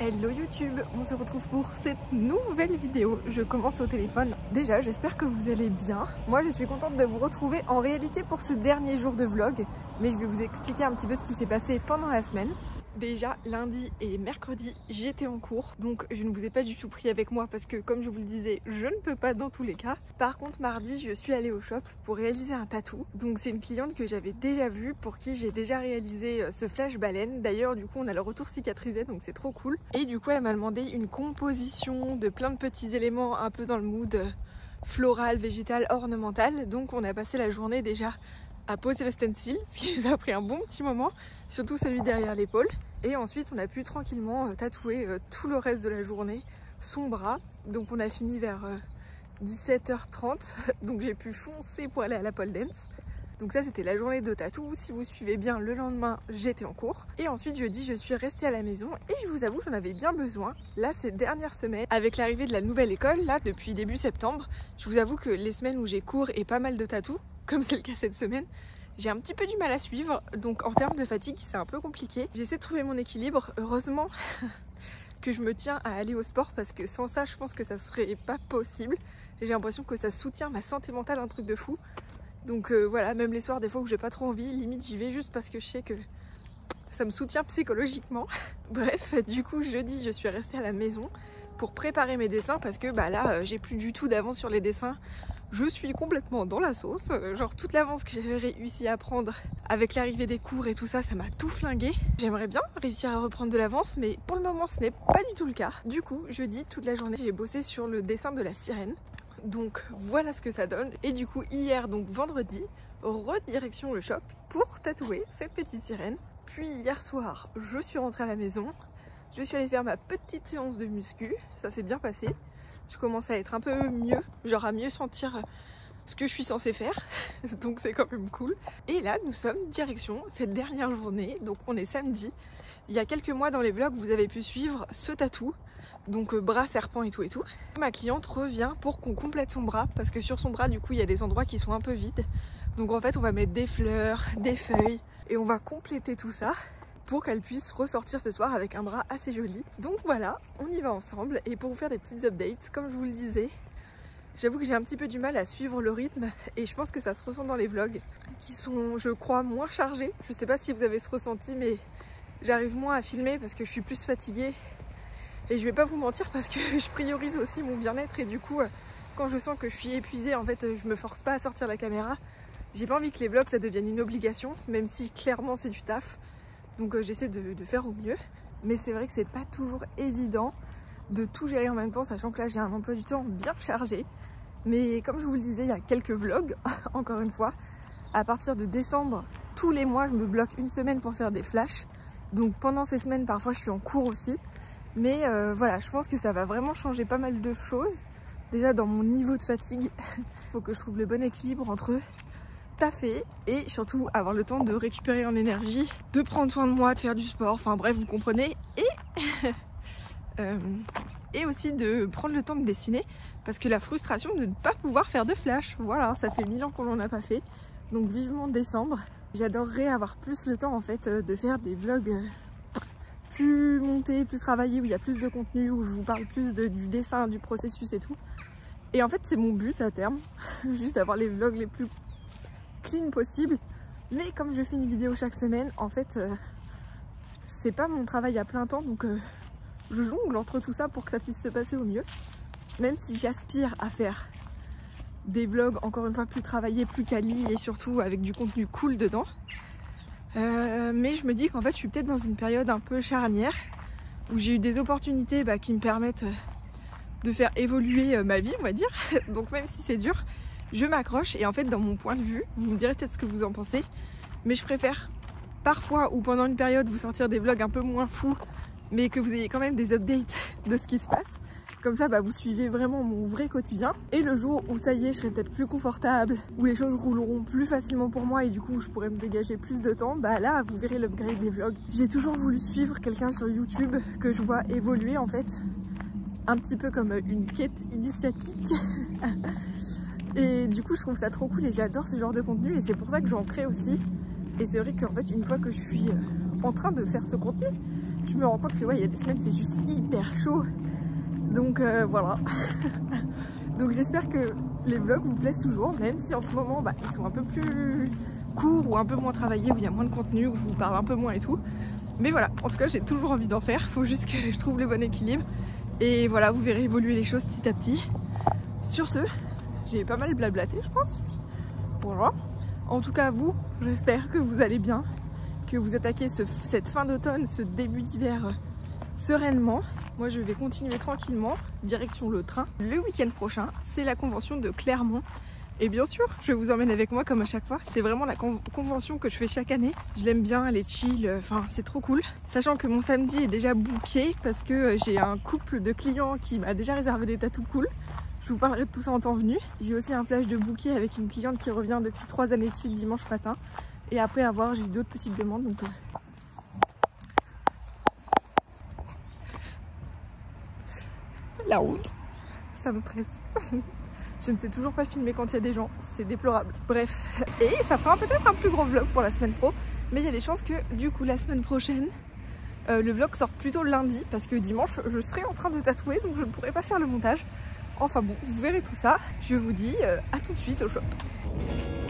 Hello YouTube, on se retrouve pour cette nouvelle vidéo. Je commence au téléphone. Déjà, j'espère que vous allez bien. Moi, je suis contente de vous retrouver en réalité pour ce dernier jour de vlog. Mais je vais vous expliquer un petit peu ce qui s'est passé pendant la semaine. Déjà, lundi et mercredi, j'étais en cours. Donc, je ne vous ai pas du tout pris avec moi parce que, comme je vous le disais, je ne peux pas dans tous les cas. Par contre, mardi, je suis allée au shop pour réaliser un tatou. Donc, c'est une cliente que j'avais déjà vue, pour qui j'ai déjà réalisé ce flash baleine. D'ailleurs, du coup, on a le retour cicatrisé, donc c'est trop cool. Et du coup, elle m'a demandé une composition de plein de petits éléments un peu dans le mood floral, végétal, ornemental. Donc, on a passé la journée déjà à poser le stencil, ce qui nous a pris un bon petit moment, surtout celui derrière l'épaule. Et ensuite on a pu tranquillement tatouer tout le reste de la journée, son bras. Donc on a fini vers 17h30, donc j'ai pu foncer pour aller à la pole dance. Donc ça c'était la journée de tatou. Si vous suivez bien, le lendemain j'étais en cours. Et ensuite jeudi je suis restée à la maison et je vous avoue j'en avais bien besoin. Là ces dernières semaines, avec l'arrivée de la nouvelle école, là depuis début septembre, je vous avoue que les semaines où j'ai cours et pas mal de tatou, comme c'est le cas cette semaine, j'ai un petit peu du mal à suivre, donc en termes de fatigue c'est un peu compliqué. J'essaie de trouver mon équilibre, heureusement que je me tiens à aller au sport parce que sans ça je pense que ça serait pas possible. J'ai l'impression que ça soutient ma santé mentale, un truc de fou. Donc voilà, même les soirs des fois où j'ai pas trop envie, limite j'y vais juste parce que je sais que ça me soutient psychologiquement. Bref, du coup jeudi je suis restée à la maison pour préparer mes dessins parce que bah là j'ai plus du tout d'avance sur les dessins. Je suis complètement dans la sauce, genre toute l'avance que j'avais réussi à prendre avec l'arrivée des cours et tout ça, ça m'a tout flingué. J'aimerais bien réussir à reprendre de l'avance, mais pour le moment ce n'est pas du tout le cas. Du coup, jeudi, toute la journée, j'ai bossé sur le dessin de la sirène. Donc voilà ce que ça donne. Et du coup, hier, donc vendredi, redirection le shop pour tatouer cette petite sirène. Puis hier soir, je suis rentrée à la maison. Je suis allée faire ma petite séance de muscu, ça s'est bien passé. Je commence à être un peu mieux, genre à mieux sentir ce que je suis censée faire, donc c'est quand même cool. Et là nous sommes direction cette dernière journée, donc on est samedi. Il y a quelques mois dans les vlogs vous avez pu suivre ce tatou, donc bras serpent et tout et tout. Ma cliente revient pour qu'on complète son bras, parce que sur son bras du coup il y a des endroits qui sont un peu vides. Donc en fait on va mettre des fleurs, des feuilles, et on va compléter tout ça pour qu'elle puisse ressortir ce soir avec un bras assez joli. Donc voilà, on y va ensemble. Et pour vous faire des petites updates, comme je vous le disais, j'avoue que j'ai un petit peu du mal à suivre le rythme et je pense que ça se ressent dans les vlogs qui sont, je crois, moins chargés. Je sais pas si vous avez ce ressenti, mais j'arrive moins à filmer parce que je suis plus fatiguée. Et je vais pas vous mentir parce que je priorise aussi mon bien-être et du coup, quand je sens que je suis épuisée, en fait, je me force pas à sortir la caméra. J'ai pas envie que les vlogs ça devienne une obligation, même si clairement c'est du taf. Donc j'essaie de faire au mieux, mais c'est vrai que c'est pas toujours évident de tout gérer en même temps, sachant que là j'ai un emploi du temps bien chargé. Mais comme je vous le disais, il y a quelques vlogs, encore une fois. À partir de décembre, tous les mois je me bloque une semaine pour faire des flashs. Donc pendant ces semaines parfois je suis en cours aussi. Mais voilà, je pense que ça va vraiment changer pas mal de choses. Déjà dans mon niveau de fatigue, il faut que je trouve le bon équilibre entre taffer et surtout avoir le temps de récupérer en énergie, de prendre soin de moi, de faire du sport, enfin bref vous comprenez, et aussi de prendre le temps de dessiner parce que la frustration de ne pas pouvoir faire de flash, voilà, ça fait 1000 ans qu'on n'en a pas fait, donc vivement décembre. J'adorerais avoir plus le temps en fait de faire des vlogs plus montés, plus travaillés, où il y a plus de contenu, où je vous parle plus du dessin, du processus et tout. Et en fait c'est mon but à terme, juste d'avoir les vlogs les plus clean possible, mais comme je fais une vidéo chaque semaine, en fait c'est pas mon travail à plein temps, donc je jongle entre tout ça pour que ça puisse se passer au mieux, même si j'aspire à faire des vlogs encore une fois plus travaillés, plus quali et surtout avec du contenu cool dedans. Mais je me dis qu'en fait je suis peut-être dans une période un peu charnière où j'ai eu des opportunités qui me permettent de faire évoluer ma vie, on va dire. Donc même si c'est dur, je m'accroche et en fait dans mon point de vue, vous me direz peut-être ce que vous en pensez, mais je préfère parfois ou pendant une période vous sortir des vlogs un peu moins fous, mais que vous ayez quand même des updates de ce qui se passe. Comme ça vous suivez vraiment mon vrai quotidien. Et le jour où ça y est, je serai peut-être plus confortable, où les choses rouleront plus facilement pour moi et du coup je pourrai me dégager plus de temps, là vous verrez l'upgrade des vlogs. J'ai toujours voulu suivre quelqu'un sur YouTube que je vois évoluer en fait, un petit peu comme une quête initiatique. Et du coup je trouve ça trop cool et j'adore ce genre de contenu et c'est pour ça que j'en crée aussi. Et c'est vrai qu'en fait une fois que je suis en train de faire ce contenu, je me rends compte que ouais, il y a des semaines c'est juste hyper chaud. Donc voilà. Donc j'espère que les vlogs vous plaisent toujours, même si en ce moment bah, ils sont un peu plus courts ou un peu moins travaillés, où il y a moins de contenu, où je vous parle un peu moins et tout. Mais voilà, en tout cas j'ai toujours envie d'en faire, faut juste que je trouve le bon équilibre. Et voilà, vous verrez évoluer les choses petit à petit. Sur ce, j'ai pas mal blablaté je pense. Voilà. En tout cas vous, j'espère que vous allez bien, que vous attaquez cette fin d'automne, ce début d'hiver sereinement. Moi je vais continuer tranquillement, direction le train. Le week-end prochain, c'est la convention de Clermont. Et bien sûr, je vous emmène avec moi comme à chaque fois. C'est vraiment la convention que je fais chaque année. Je l'aime bien, elle est chill, enfin c'est trop cool. Sachant que mon samedi est déjà booké parce que j'ai un couple de clients qui m'a déjà réservé des tatous cool. Je vous parlerai de tout ça en temps venu. J'ai aussi un flash de booké avec une cliente qui revient depuis 3 années de suite dimanche matin. Et après avoir, j'ai eu d'autres petites demandes. Donc la route, ça me stresse. Je ne sais toujours pas filmer quand il y a des gens, c'est déplorable. Bref, et ça fera peut-être un plus grand vlog pour la semaine pro, mais il y a des chances que du coup la semaine prochaine, le vlog sorte plutôt lundi, parce que dimanche je serai en train de tatouer, donc je ne pourrai pas faire le montage. Enfin bon, vous verrez tout ça. Je vous dis à tout de suite au shop.